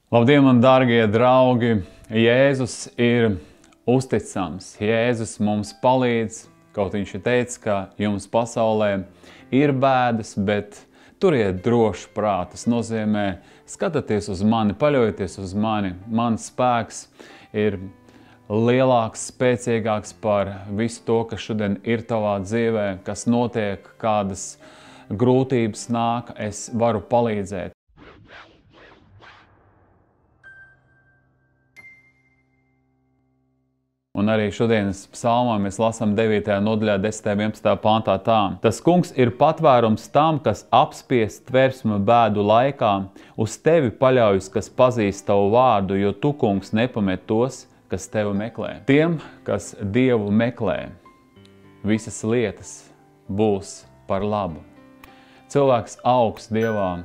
Labdien, man dārgie draugi! Jēzus ir uzticams. Jēzus mums palīdz, kaut viņš ir teicis, ka jums pasaulē ir bēdas, bet turiet drošu prātu. Tas nozīmē, skatieties uz mani, paļaujieties uz mani. Mans spēks ir lielāks, spēcīgāks par visu to, kas šodien ir tavā dzīvē, kas notiek, kādas grūtības nāk, es varu palīdzēt. Un arī šodienas psalmā mēs lasām 9. nodaļā, 10. 11. pāntā tā. Tas kungs ir patvērums tam, kas apspiest tversma bēdu laikā, uz tevi paļaujas, kas pazīst tavu vārdu, jo tu, kungs, nepamet tos, kas tevi meklē. Tiem, kas Dievu meklē, visas lietas būs par labu. Cilvēks augs Dievā,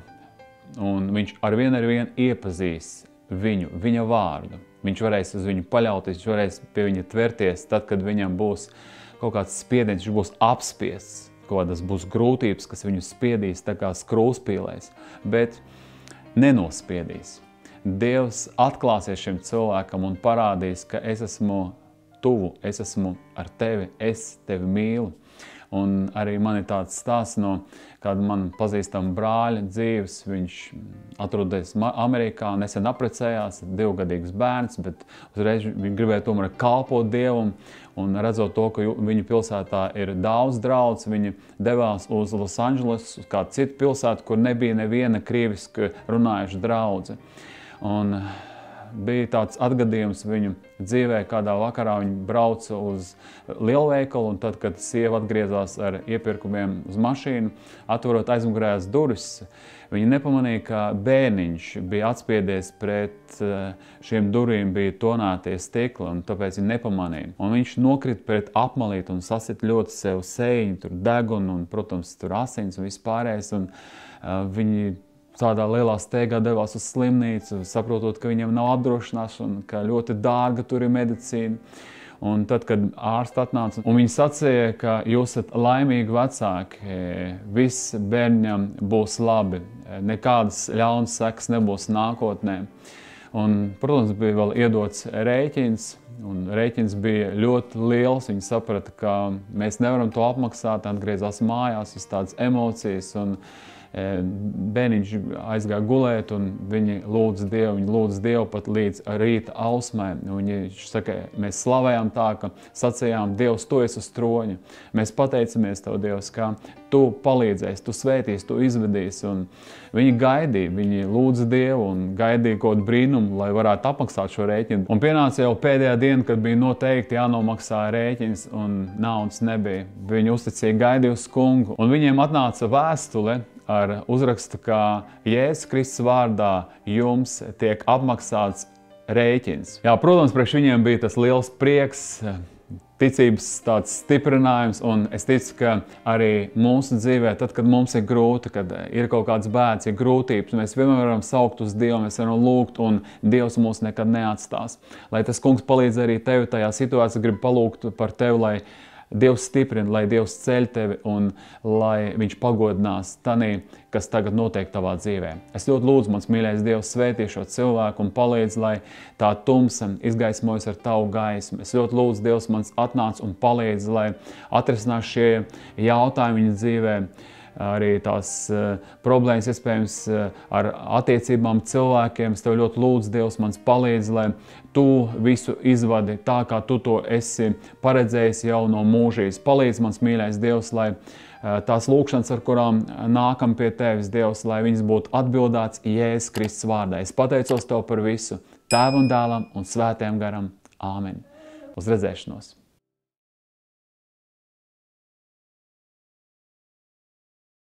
un viņš arvien iepazīs viņu, viņa vārdu. Viņš varēs uz viņu paļauties, viņš varēs pie viņa tverties, tad, kad viņam būs kaut kāds spiediens, viņš būs apspiests, kaut kādas būs grūtības, kas viņu spiedīs tā kā skrūspīlēs, bet nenospiedīs. Dievs atklāsies šim cilvēkam un parādīs, ka es esmu tuvu, es esmu ar tevi, es tevi mīlu. Un arī man ir tāds stāsts no kāda man pazīstama brāļa dzīves. Viņš atrodas Amerikā, nesen apprecējās, 2-gadīgs bērns, bet uzreiz viņš gribēja tomēr kalpot Dievam. Un redzot to, ka viņu pilsētā ir daudz draudz, viņi devās uz Losandželos, uz kādu citu pilsētu, kur nebija neviena krieviski runājuša draudze. Un bija tāds atgadījums viņu dzīvē, kādā vakarā viņi brauca uz lielveikalu, un tad, kad sieva atgriezās ar iepirkumiem uz mašīnu, atverot aizmugurējās durvis, viņi nepamanīja, ka bērniņš bija atspiedies pret šiem durvīm, bija tonētie stikli, un tāpēc viņi nepamanīja. Un viņš nokrita pret apmalīti un sasit ļoti sev sēņu, tur degunu un, protams, tur asins un vispārējais, un viņi tādā lielā steigā devās uz slimnīcu, saprotot, ka viņam nav apdrošināšana, ka ļoti dārga tur ir medicīna. Un tad, kad ārsti atnāca, un viņi sacīja, ka jūs esat laimīgi vecāki, viss bērņam būs labi, nekādas ļaunas sekas nebūs nākotnē. Un, protams, bija vēl iedots rēķins, un rēķins bija ļoti liels. Viņi saprata, ka mēs nevaram to apmaksāt, atgriezās mājās, uz tādas emocijas, un bērniņš aizgāja gulēt, un viņi lūdz Dievu pat līdz rīta ausmai. Viņš saka, mēs slavējām tā, ka sacījām, Dievs, tu esi uz troņa. Mēs pateicamies Tev, Dievs, ka Tu palīdzēsi, Tu svētīsi, Tu izvedīsi. Un viņi gaidīja, viņi lūdza Dievu un gaidīja kaut brīnumu, lai varētu apmaksāt šo rēķinu. Un pienāca jau pēdējā diena, kad bija noteikti jānomaksā rēķins, un naudas nebija. Viņi uzticīgi gaidīja uz kungu, un viņiem atnāca vēstule ar uzrakstu, ka Jēzus Kristus vārdā jums tiek apmaksāts rēķins. Jā, protams, priekš viņiem bija tas liels prieks, ticības tāds stiprinājums, un es ticu, ka arī mūsu dzīvē, tad, kad mums ir grūti, kad ir kaut kāds bēdas, ir grūtības, mēs vienmēr varam saukt uz Dievu, mēs varam lūgt, un Dievs mūs nekad neatstās. Lai tas kungs palīdz arī tevi tajā situācijā, gribu palūgt par tevi, lai Dievs stiprina, lai Dievs ceļ tevi un lai viņš pagodinās tanī, kas tagad notiek tavā dzīvē. Es ļoti lūdzu, mans mīļais Dievs, svētī šo cilvēku un palīdz, lai tā tumsa izgaismojas ar tavu gaismu. Es ļoti lūdzu, Dievs, mans atnāc un palīdz, lai atrisinās šie jautājumi viņa dzīvē, arī tās problēmas, iespējams, ar attiecībām cilvēkiem. Es Tev ļoti lūdzu, Dievs, mans palīdz, lai Tu visu izvadi tā, kā Tu to esi paredzējis jau no mūžības. Palīdz, mans mīļais Dievs, lai tās lūkšanas, ar kurām nākam pie Tevis, Dievs, lai viņas būtu atbildēts Jēzus Kristus vārdā. Es pateicos Tev par visu, Tēvam, Dēlam un Svētajam garam. Āmen. Uz redzēšanos!